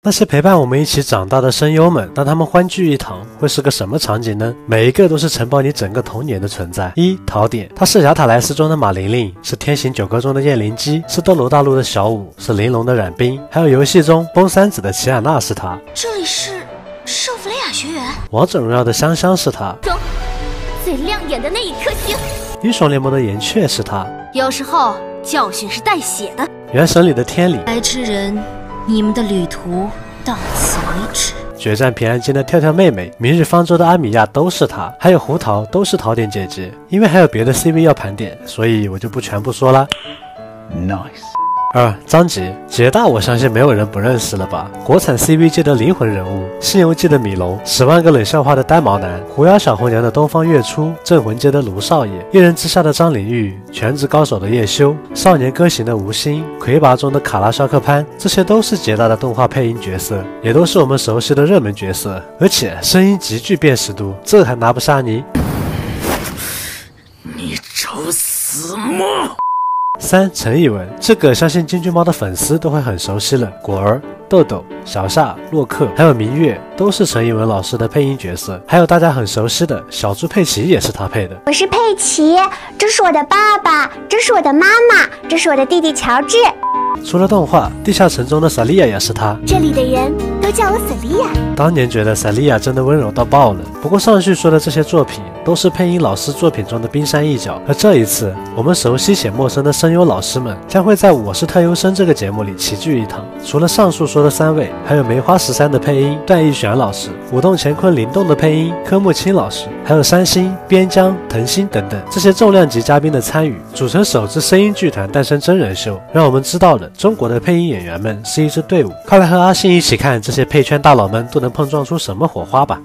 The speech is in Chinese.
那些陪伴我们一起长大的声优们，当他们欢聚一堂，会是个什么场景呢？每一个都是承包你整个童年的存在。一、陶点，她是雅塔莱斯中的马玲玲，是天行九歌中的燕灵姬，是斗罗大陆的小舞，是玲珑的冉冰，还有游戏中崩三子的奇亚娜是她。 这里是圣弗雷亚学园。 王者荣耀的香香是她。 中，最亮眼的那一颗星。 英雄联盟的岩雀是她。 有时候教训是带血的。 原神里的天理。 白痴人，你们的旅途到此为止。 决战平安京的跳跳妹妹，明日方舟的阿米亚都是她，还有胡桃都是陶点姐姐。因为还有别的 CV 要盘点，所以我就不全部说了。 Nice。 2. 张杰，杰大我相信没有人不认识了吧？国产 CV 界的灵魂人物，西游记的米楼，10万个冷笑话的呆毛男，狐妖小红娘的东方月初，镇魂街的卢少爷，一人之下的张灵玉，全职高手的叶修，少年歌行的吴昕，魁拔中的卡拉肖克潘，这些都是杰大的动画配音角色，也都是我们熟悉的热门角色，而且声音极具辨识度，这还拿不下你？ 你找死吗 ？3. 陈以文，这个相信金巨猫的粉丝都会很熟悉了。果儿、豆豆、小夏、洛克，还有明月，都是陈以文老师的配音角色。还有大家很熟悉的小猪佩奇，也是他配的。 我是佩奇，这是我的爸爸，这是我的妈妈，这是我的弟弟乔治。 除了动画，地下城中的萨莉亚也是他。 这里的人都叫我萨莉亚。 当年觉得萨莉亚真的温柔到爆了。不过上述说的这些作品都是配音老师作品中的冰山一角，而这一次我们熟悉且陌生的声优老师们将会在《我是特优生》这个节目里齐聚一堂。除了上述说的3位，还有梅花13的配音段奕璇老师，舞动乾坤灵动的配音柯木青老师，还有山星、边疆、藤新等等这些重量级嘉宾的参与，组成首支声音剧团诞生真人秀，让我们知道了中国的配音演员们是一支队伍。快来和阿信一起看这些配圈大佬们都能碰撞出什么火花吧！